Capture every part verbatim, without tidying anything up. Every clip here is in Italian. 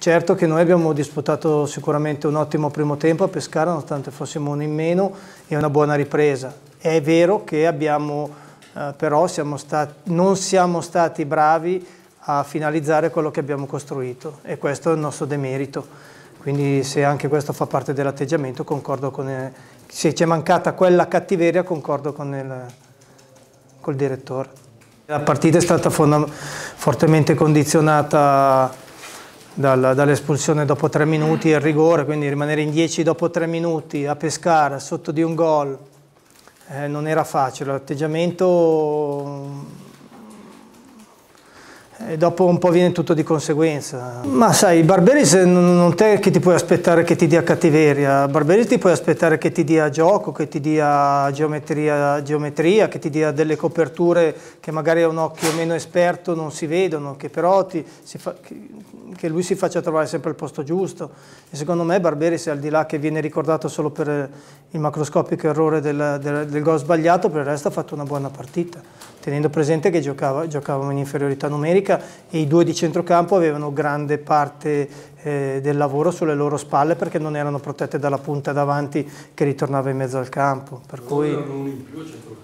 certo che noi abbiamo disputato sicuramente un ottimo primo tempo a Pescara, nonostante fossimo uno in meno, e una buona ripresa. È vero che abbiamo, eh, però siamo stati, non siamo stati bravi a finalizzare quello che abbiamo costruito, e questo è il nostro demerito. Quindi se anche questo fa parte dell'atteggiamento, concordo con il, se ci è mancata quella cattiveria, concordo con il, col direttore. La partita è stata fortemente condizionata dal, dall'espulsione dopo tre minuti e il rigore, quindi rimanere in dieci dopo tre minuti a Pescara sotto di un gol eh, non era facile. L'atteggiamento e dopo un po' viene tutto di conseguenza. Ma sai, Barberis non è che ti puoi aspettare che ti dia cattiveria, Barberis ti puoi aspettare che ti dia gioco, che ti dia geometria, geometria, che ti dia delle coperture che magari a un occhio meno esperto non si vedono, che però ti, si fa, che, che lui si faccia trovare sempre il posto giusto. E secondo me Barberis, al di là che viene ricordato solo per il macroscopico errore del, del, del gol sbagliato, per il resto ha fatto una buona partita, tenendo presente che giocava, giocavamo in inferiorità numerica e i due di centrocampo avevano grande parte eh, del lavoro sulle loro spalle, perché non erano protette dalla punta davanti che ritornava in mezzo al campo. Per cui erano un in più a centrocampo.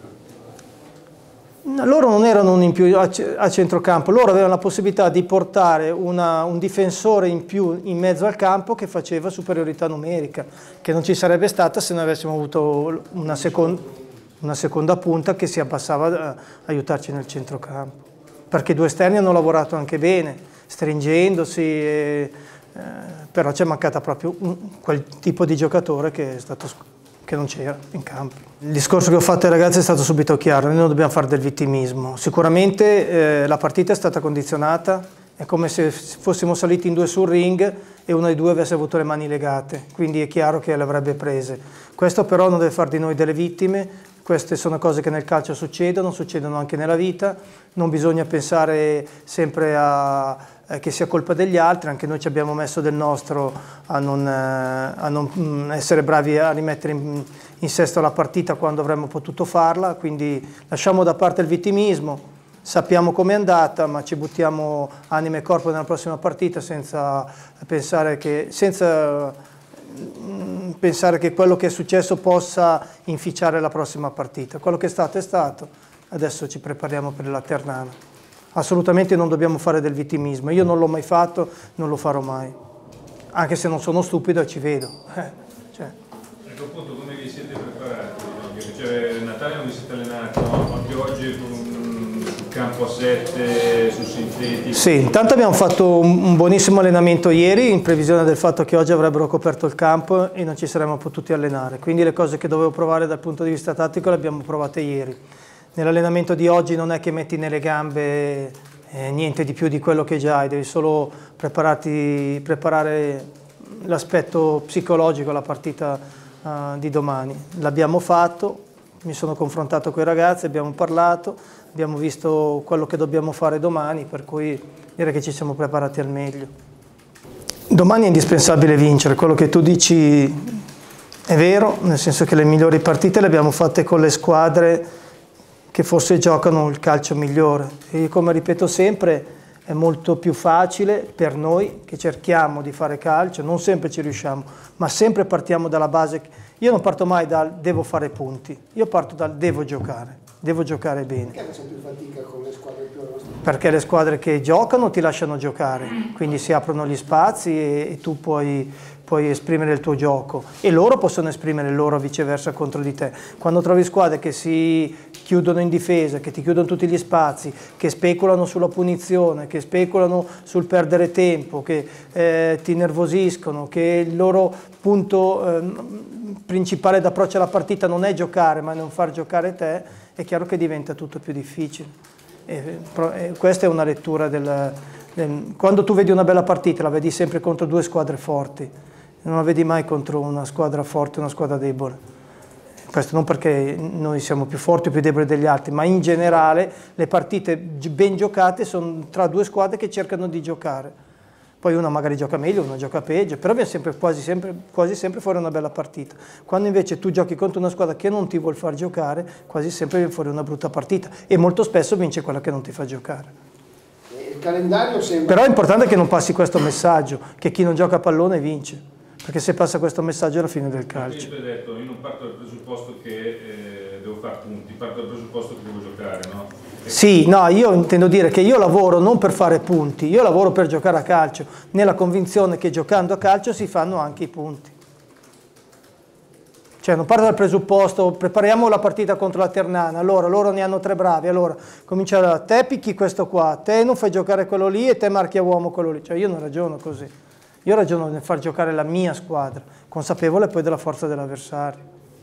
Loro non erano un in più a, a centrocampo, loro avevano la possibilità di portare una, un difensore in più in mezzo al campo che faceva superiorità numerica, che non ci sarebbe stata se noi avessimo avuto una seconda, una seconda punta che si abbassava a aiutarci nel centrocampo. Perché i due esterni hanno lavorato anche bene, stringendosi, e, eh, però c'è mancata proprio un, quel tipo di giocatore che, è stato, che non c'era in campo. Il discorso che ho fatto ai ragazzi è stato subito chiaro: noi non dobbiamo fare del vittimismo. Sicuramente eh, la partita è stata condizionata, è come se fossimo saliti in due sul ring e uno dei due avesse avuto le mani legate, quindi è chiaro che le avrebbe prese. Questo però non deve far di noi delle vittime. Queste sono cose che nel calcio succedono, succedono anche nella vita, non bisogna pensare sempre a, eh, che sia colpa degli altri, anche noi ci abbiamo messo del nostro a non, eh, a non essere bravi a rimettere in, in sesto la partita quando avremmo potuto farla, quindi lasciamo da parte il vittimismo, sappiamo com'è andata, ma ci buttiamo anima e corpo nella prossima partita senza pensare che... Senza, pensare che quello che è successo possa inficiare la prossima partita. Quello che è stato è stato, adesso ci prepariamo per la Ternana. Assolutamente non dobbiamo fare del vittimismo, io non l'ho mai fatto, non lo farò mai, anche se non sono stupido e ci vedo. Eh, cioè. Ecco appunto come vi siete preparati, cioè, Natale non vi siete allenati, no? Anche oggi con campo a sette, su sintetico. Sì, intanto abbiamo fatto un buonissimo allenamento ieri in previsione del fatto che oggi avrebbero coperto il campo e non ci saremmo potuti allenare, quindi le cose che dovevo provare dal punto di vista tattico le abbiamo provate ieri. Nell'allenamento di oggi non è che metti nelle gambe eh, niente di più di quello che già hai, devi solo prepararti, preparare l'aspetto psicologico alla partita uh, di domani. L'abbiamo fatto, mi sono confrontato con i ragazzi, abbiamo parlato, abbiamo visto quello che dobbiamo fare domani, per cui direi che ci siamo preparati al meglio. Domani è indispensabile vincere, quello che tu dici è vero, nel senso che le migliori partite le abbiamo fatte con le squadre che forse giocano il calcio migliore. E come ripeto sempre, è molto più facile per noi che cerchiamo di fare calcio, non sempre ci riusciamo, ma sempre partiamo dalla base. Io non parto mai dal devo fare punti, io parto dal devo giocare, devo giocare bene. Perché faccio più fatica con le squadre più avanzate? Perché le squadre che giocano ti lasciano giocare, quindi si aprono gli spazi e, e tu puoi, puoi esprimere il tuo gioco e loro possono esprimere il loro viceversa contro di te. Quando trovi squadre che si chiudono in difesa, che ti chiudono tutti gli spazi, che speculano sulla punizione, che speculano sul perdere tempo, che eh, ti nervosiscono, che il loro punto eh, principale d'approccio alla partita non è giocare ma non far giocare te, è chiaro che diventa tutto più difficile. E, e questa è una lettura del, del... Quando tu vedi una bella partita la vedi sempre contro due squadre forti, non la vedi mai contro una squadra forte e una squadra debole. Questo non perché noi siamo più forti o più deboli degli altri, ma in generale le partite ben giocate sono tra due squadre che cercano di giocare. Poi una magari gioca meglio, una gioca peggio, però viene sempre, quasi, sempre, quasi sempre fuori una bella partita. Quando invece tu giochi contro una squadra che non ti vuol far giocare, quasi sempre viene fuori una brutta partita e molto spesso vince quella che non ti fa giocare. E Il calendario sembra... Però è importante che non passi questo messaggio, che chi non gioca a pallone vince, perché se passa questo messaggio è la fine del calcio. Io ti ho detto, io non parto dal presupposto che eh, devo fare punti, parto dal presupposto che devo giocare, no? E sì, no, io intendo dire che io lavoro non per fare punti, io lavoro per giocare a calcio, nella convinzione che giocando a calcio si fanno anche i punti. Cioè non parto dal presupposto, prepariamo la partita contro la Ternana, allora loro ne hanno tre bravi, allora comincia da te picchi questo qua, te non fai giocare quello lì e te marchi a uomo quello lì, cioè io non ragiono così, io ragiono nel far giocare la mia squadra, consapevole poi della forza dell'avversario.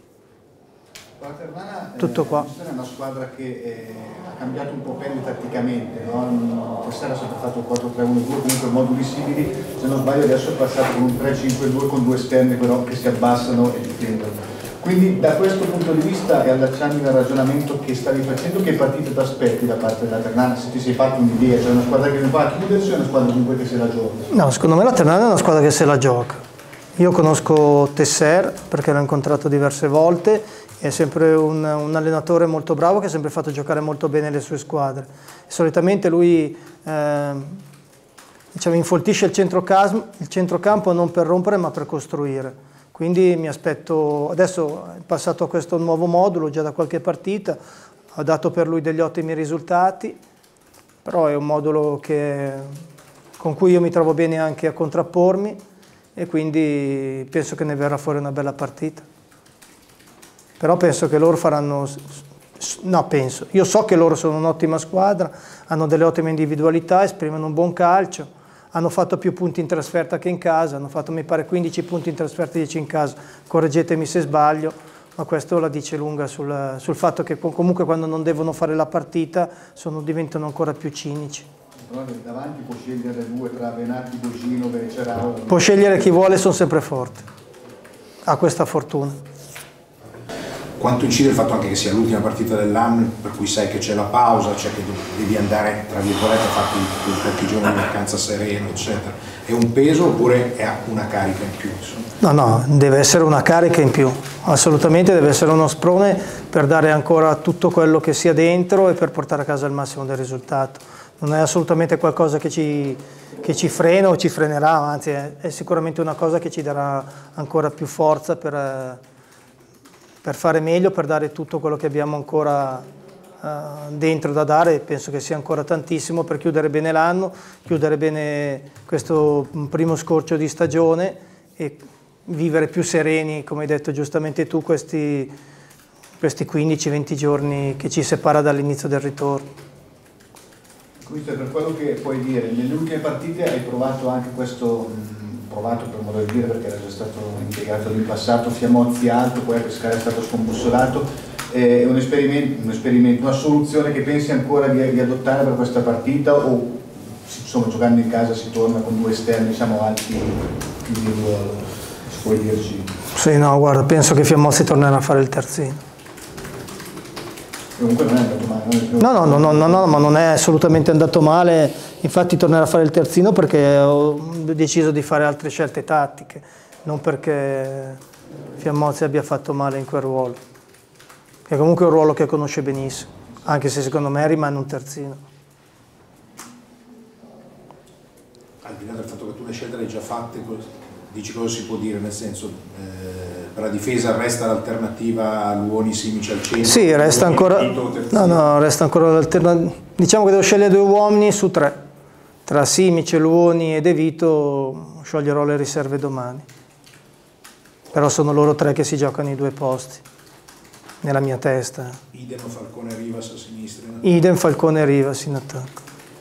La Ternana Tutto qua. è una squadra che eh, ha cambiato un po' pelle tatticamente, no? Quest'anno è sempre fatto quattro tre uno due, comunque moduli simili, se non sbaglio adesso è passato con un tre cinque due con due esterni però che si abbassano e difendono. Quindi da questo punto di vista e allacciandomi al ragionamento che stavi facendo, che partita ti aspetti da parte della Ternana, se ti sei fatto un'idea, cioè una squadra che non va a chiudersi o una squadra comunque che se la gioca? No, secondo me la Ternana è una squadra che se la gioca. Io conosco Tesser perché l'ho incontrato diverse volte, è sempre un, un allenatore molto bravo che ha sempre fatto giocare molto bene le sue squadre. E solitamente lui eh, diciamo, infoltisce il centrocampo, il centrocampo non per rompere ma per costruire. Quindi mi aspetto, adesso è passato a questo nuovo modulo già da qualche partita, ho dato per lui degli ottimi risultati, però è un modulo che, con cui io mi trovo bene anche a contrappormi e quindi penso che ne verrà fuori una bella partita. Però penso che loro faranno, no penso, io so che loro sono un'ottima squadra, hanno delle ottime individualità, esprimono un buon calcio, hanno fatto più punti in trasferta che in casa, hanno fatto mi pare quindici punti in trasferta e dieci in casa, correggetemi se sbaglio, ma questo la dice lunga sul, sul fatto che comunque quando non devono fare la partita sono, diventano ancora più cinici. Però davanti può scegliere due tra Venati, Bogino, Becerao. Può scegliere chi vuole, sono sempre forti, ha questa fortuna. Quanto incide il fatto anche che sia l'ultima partita dell'anno, per cui sai che c'è la pausa, cioè che devi andare, tra virgolette, a farti pochi giorni di vacanza sereno, eccetera. È un peso oppure è una carica in più? Insomma? No, no, deve essere una carica in più, assolutamente deve essere uno sprone per dare ancora tutto quello che sia dentro e per portare a casa il massimo del risultato. Non è assolutamente qualcosa che ci, che ci frena o ci frenerà, anzi è, è sicuramente una cosa che ci darà ancora più forza per... per fare meglio, per dare tutto quello che abbiamo ancora uh, dentro da dare, penso che sia ancora tantissimo per chiudere bene l'anno, chiudere bene questo primo scorcio di stagione e vivere più sereni, come hai detto giustamente tu, questi, questi quindici venti giorni che ci separa dall'inizio del ritorno. Questo è per quello che puoi dire, nelle ultime partite hai provato anche questo... provato per modo di dire perché era già stato impiegato in passato, Fiamozzi alto, poi a Pescara è stato scombussolato, è un esperimento, un esperimento, una soluzione che pensi ancora di, di adottare per questa partita o insomma giocando in casa si torna con due esterni diciamo alti di ruolo, se puoi dirci? Sì, no, guarda, penso che Fiamozzi tornerà a fare il terzino. Comunque non è andato male. No, no, no, no, no, no, ma non è assolutamente andato male, infatti tornerò a fare il terzino perché ho deciso di fare altre scelte tattiche, non perché Fiamozzi abbia fatto male in quel ruolo, che è comunque un ruolo che conosce benissimo, anche se secondo me rimane un terzino. Al di là del fatto che tu le scelte le hai già fatte, dici cosa si può dire, nel senso eh, per la difesa resta l'alternativa Luoni Simic al centro? Sì, resta ancora, no, no, resta ancora l'alternativa, diciamo che devo scegliere due uomini su tre, tra Simic, Luoni e De Vito scioglierò le riserve domani, però sono loro tre che si giocano i due posti, nella mia testa. Idem Falcone Rivas a sinistra? Idem Falcone Rivas in attacco.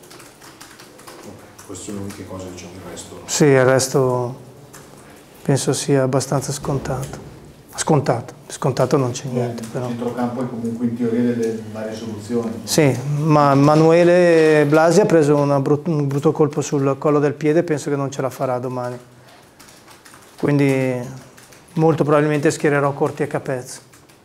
Okay, queste sono le uniche cose, diciamo, il resto? Sì, il resto penso sia abbastanza scontato. Scontato, scontato non c'è niente. Il però. centrocampo è comunque in teoria delle varie soluzioni. Sì, ma Manuele Blasi ha preso una brut un brutto colpo sul collo del piede e penso che non ce la farà domani. Quindi molto probabilmente schiererò Corti e Capezzo.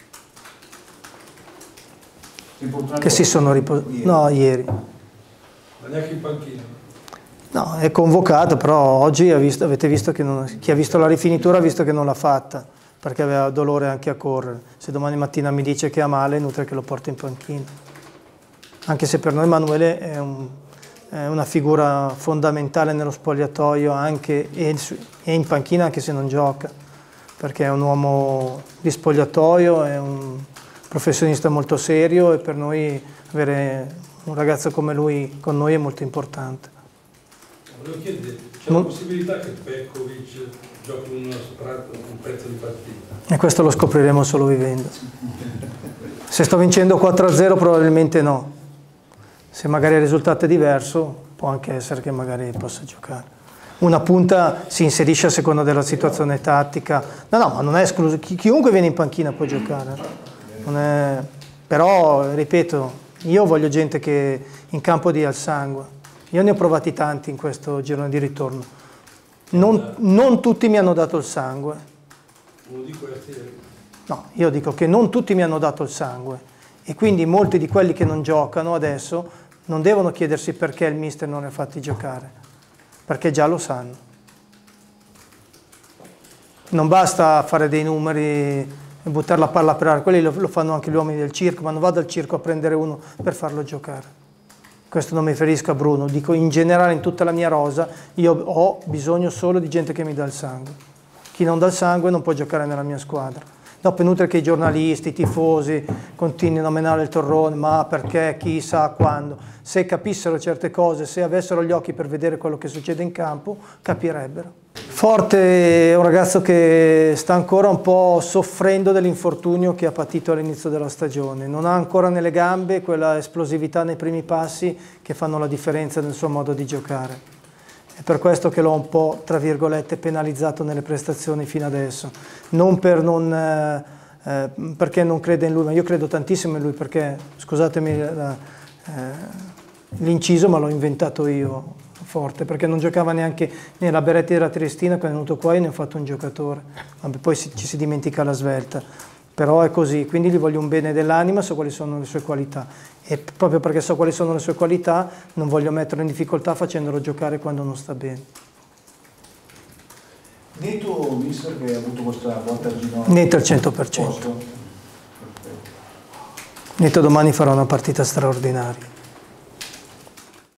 Che si sono riposati. No, ieri. Ma neanche in panchina? No, è convocato, però oggi ha visto, avete visto che non, chi ha visto la rifinitura ha visto che non l'ha fatta, perché aveva dolore anche a correre. Se domani mattina mi dice che ha male, è inutile che lo porti in panchina. Anche se per noi Emanuele è un, è una figura fondamentale nello spogliatoio anche, e in panchina anche se non gioca, perché è un uomo di spogliatoio, è un professionista molto serio e per noi avere un ragazzo come lui con noi è molto importante. Volevo chiedere, c'è la possibilità che Petkovic giochi un, un pezzo di partita? E questo lo scopriremo solo vivendo. Se sto vincendo quattro a zero probabilmente no. Se magari il risultato è diverso, può anche essere che magari possa giocare. Una punta si inserisce a seconda della situazione tattica. No, no, ma non è escluso. Chi, chiunque viene in panchina può giocare. Non è... Però, ripeto, io voglio gente che in campo dia il sangue. Io ne ho provati tanti in questo girone di ritorno. Non, non tutti mi hanno dato il sangue. Uno di questi è... No, io dico che non tutti mi hanno dato il sangue. E quindi molti di quelli che non giocano adesso non devono chiedersi perché il mister non li ha fatti giocare, perché già lo sanno. Non basta fare dei numeri e buttare la palla per aria, quelli lo, lo fanno anche gli uomini del circo, ma non vado al circo a prendere uno per farlo giocare. Questo non mi riferisco a Bruno, dico in generale in tutta la mia rosa io ho bisogno solo di gente che mi dà il sangue. Chi non dà il sangue non può giocare nella mia squadra. Dopo è inutile che i giornalisti, i tifosi continuino a menare il torrone, ma perché, chissà quando. Se capissero certe cose, se avessero gli occhi per vedere quello che succede in campo, capirebbero. Forte è un ragazzo che sta ancora un po' soffrendo dell'infortunio che ha patito all'inizio della stagione. Non ha ancora nelle gambe quella esplosività nei primi passi che fanno la differenza nel suo modo di giocare. È per questo che l'ho un po', tra virgolette, penalizzato nelle prestazioni fino adesso. Non, per non eh, eh, perché non crede in lui, ma io credo tantissimo in lui perché, scusatemi eh, l'inciso, ma l'ho inventato io forte, perché non giocava neanche nella Beretti della Triestina, quando è venuto qua io ne ho fatto un giocatore. Vabbè, poi si, ci si dimentica la svelta. Però è così, quindi gli voglio un bene dell'anima, so quali sono le sue qualità e proprio perché so quali sono le sue qualità non voglio metterlo in difficoltà facendolo giocare quando non sta bene. Netto, mister, che ha avuto questa volta al ginocchio? Netto al cento per cento. Netto domani farà una partita straordinaria.